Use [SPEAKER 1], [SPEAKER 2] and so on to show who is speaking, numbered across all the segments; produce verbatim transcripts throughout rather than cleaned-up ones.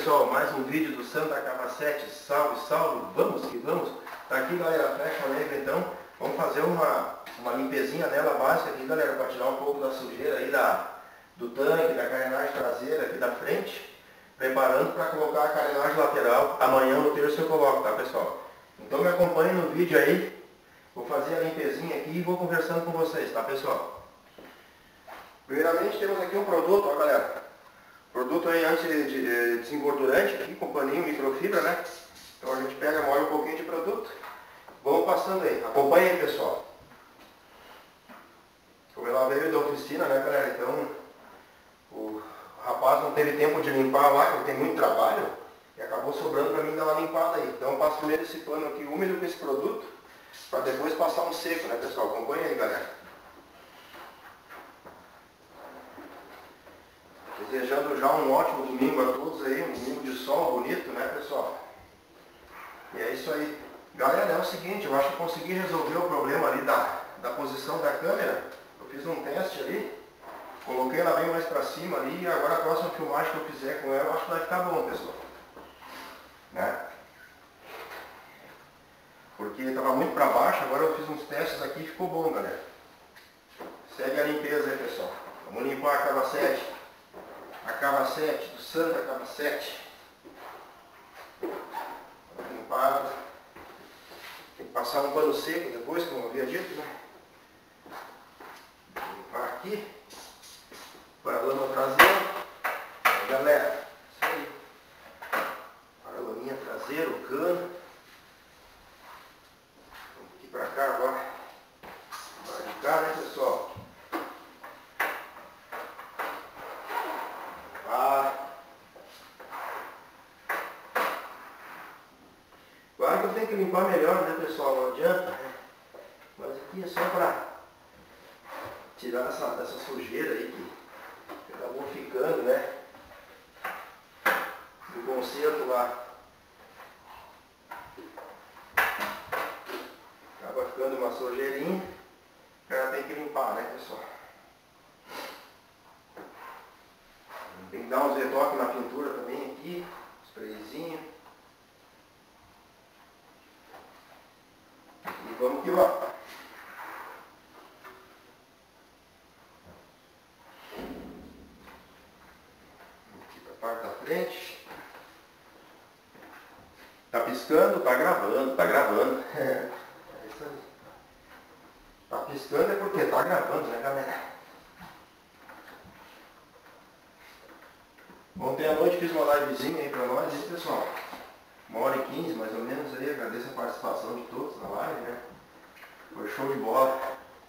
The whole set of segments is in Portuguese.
[SPEAKER 1] pessoal, mais um vídeo do Santa Capacete. Salve, salve, vamos que vamos. Tá aqui, galera, a flecha negra. Então vamos fazer uma, uma limpezinha nela básica aqui, galera, para tirar um pouco da sujeira aí da, do tanque, da carenagem traseira aqui da frente, preparando para colocar a carenagem lateral. Amanhã no terço eu coloco, tá, pessoal? Então me acompanhe no vídeo aí. Vou fazer a limpezinha aqui e vou conversando com vocês, tá, pessoal? Primeiramente temos aqui um produto, ó, galera. Produto aí anti-desengordurante aqui, com paninho microfibra, né? Então a gente pega, molha um pouquinho de produto. Vamos passando aí. Acompanha aí, pessoal. Como ela veio da oficina, né, galera? Então o rapaz não teve tempo de limpar lá, porque tem muito trabalho. E acabou sobrando para mim dar uma limpada aí. Então eu passo primeiro esse pano aqui úmido com esse produto, para depois passar um seco, né, pessoal? Acompanha aí, galera. Desejando já um ótimo domingo a todos aí, um domingo de sol bonito, né, pessoal? E é isso aí. Galera, é o seguinte, eu acho que consegui resolver o problema ali da, da posição da câmera. Eu fiz um teste ali, coloquei ela bem mais pra cima ali, e agora a próxima filmagem que eu fizer com ela, eu acho que vai ficar bom, pessoal. Né? Porque estava muito para baixo, agora eu fiz uns testes aqui e ficou bom, galera. Segue a limpeza aí, pessoal. Vamos limpar a Capacete. A Capacete, do Santa Capacete. Limpada. Tem que passar um pano seco depois, como eu havia dito, né? Vou limpar aqui. Paralama traseiro. Aí, galera, isso aí. Paralaminha traseiro, cano. Vamos aqui pra cá agora. Vai de cá, né, pessoal? Claro que eu tenho que limpar melhor, né, pessoal? Não adianta, né? Mas aqui é só para tirar essa, essa sujeira aí que acabou ficando, né? Do conserto lá. Acaba ficando uma sujeirinha. O cara tem que limpar, né, pessoal? Tem que dar uns retoques na pintura também aqui. Sprayzinho. E vamos que vamos. Aqui para a parte da frente. Tá piscando, tá gravando, tá gravando. É isso aí. Tá piscando é porque tá gravando, né, galera? Ontem à noite fiz uma livezinha aí pra nós, hein, pessoal? Uma hora e quinze, mais ou menos aí. Agradeço a participação de todos na live, né? Foi show de bola.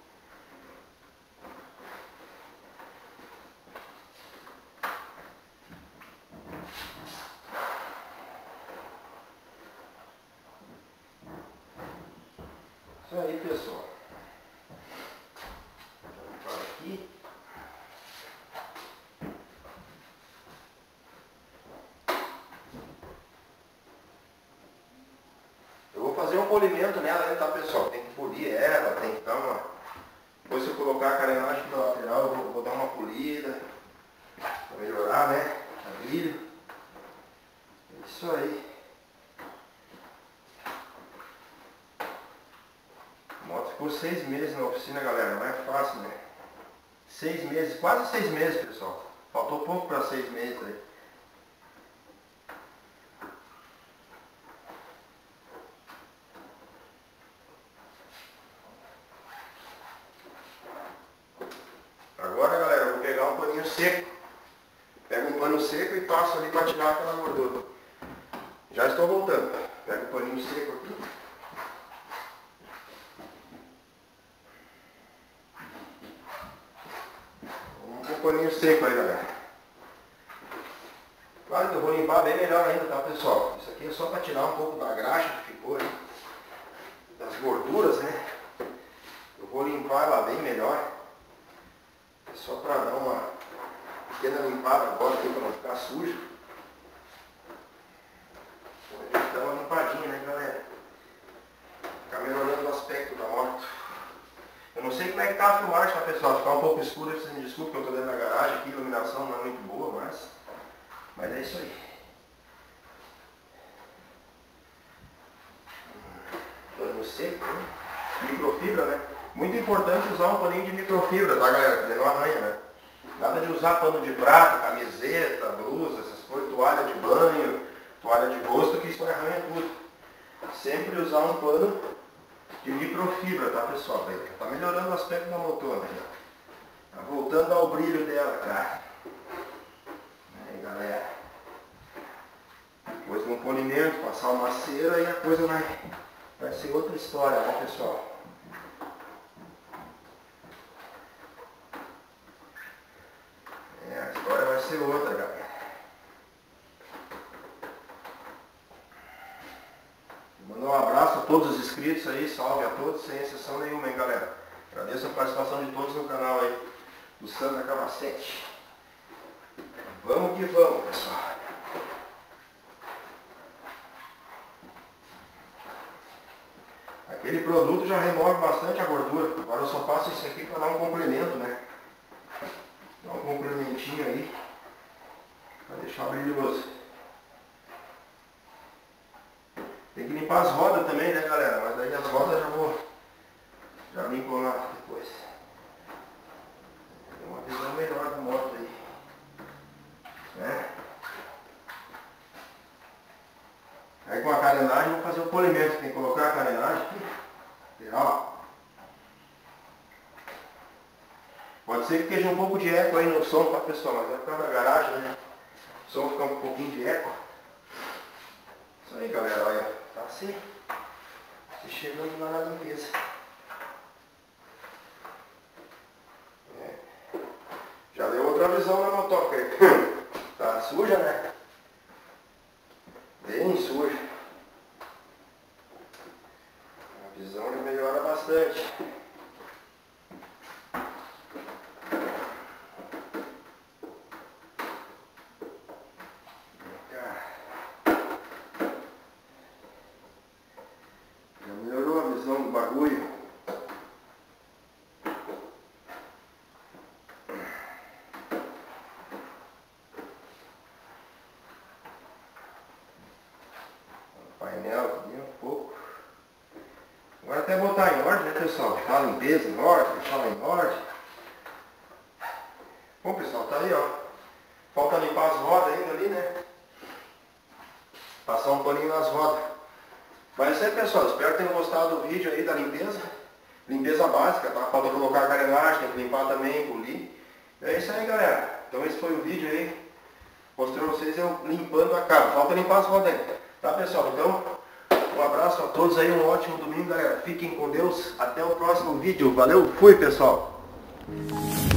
[SPEAKER 1] Isso aí, pessoal. Vou limpar aqui. Fazer um polimento nela, tá, pessoal? Tem que polir ela, tem que dar uma... Depois se eu colocar a carenagem aqui na lateral, eu vou, vou dar uma polida para melhorar, né? A brilho. É isso aí. A moto ficou seis meses na oficina, galera. Não é fácil, né? Seis meses, quase seis meses, pessoal. Faltou pouco para seis meses aí. Agora, galera, eu vou pegar um paninho seco. Pego um pano seco e passo ali para tirar aquela gordura. Já estou voltando. Pego o paninho seco aqui. Vamos com o paninho seco aí, galera. Claro que eu vou limpar bem melhor ainda, tá, pessoal? Isso aqui é só para tirar um pouco da graxa que ficou aí. Das gorduras, né? Eu vou limpar ela bem melhor. Só para dar uma pequena limpada agora aqui para não ficar sujo. Vou dar uma limpadinha, né, galera? Ficar melhorando o aspecto da moto. Eu não sei como é que tá a filmagem, tá, pessoal? Ficar um pouco escuro, vocês me desculpem que eu estou dentro da garagem aqui, a iluminação não é muito boa, mas, mas é isso aí. seco, né? Microfibra, né? Muito importante usar um paninho de microfibra, tá, galera? Porque não arranha, né? Nada de usar pano de prato, camiseta, blusa, essas coisas, toalha de banho, toalha de rosto, que isso arranha tudo. Sempre usar um pano de microfibra, tá, pessoal? Tá melhorando o aspecto da motona, né? Tá voltando ao brilho dela, cara. Aí, galera. Depois de um polimento, passar uma cera e a coisa vai, vai ser outra história, né, pessoal? É, a história vai ser outra, galera. Mandar um abraço a todos os inscritos aí, salve a todos, sem exceção nenhuma, hein, galera. Agradeço a participação de todos no canal aí do Santa Capacete. Vamos que vamos, pessoal. Aquele produto já remove bastante a gordura. Agora eu só passo isso aqui para dar um complemento, né? Dar um complementinho aí, para deixar brilhoso. Tem que limpar as rodas também, né, galera? Mas daí as rodas eu já vou, já limpo lá depois. Tem uma visão melhor da moto aí, né? Aí com a carenagem vou fazer o polimento. Tem que colocar a carenagem aqui, lateral. Pode ser que esteja um pouco de eco aí no som, tá, pessoal? Mas vai ficar na garagem, né? O som fica um pouquinho de eco. Isso aí, galera, olha. Tá assim. Se chegando lá na limpeza. É. Já deu outra visão na motoca aí. Tá suja, né? Bem suja. A visão já melhora bastante. Já melhorou a visão do bagulho. Painel aqui um pouco. Agora até botar em ordem, né, pessoal? Deixar a limpeza em ordem, deixar ela em ordem. Bom, pessoal, tá aí, ó. Falta limpar as rodas ainda ali, né? Passar um paninho nas rodas. Mas é isso aí, pessoal. Espero que tenham gostado do vídeo aí da limpeza. Limpeza básica, tá? Falta colocar a carenagem, tem que limpar também, polir. É isso aí, galera. Então esse foi o vídeo aí. Mostrei pra vocês eu limpando a casa. Falta limpar as rodas ainda. Tá, pessoal? Então, um abraço a todos aí, um ótimo domingo, galera. Fiquem com Deus. Até o próximo vídeo. Valeu, fui, pessoal.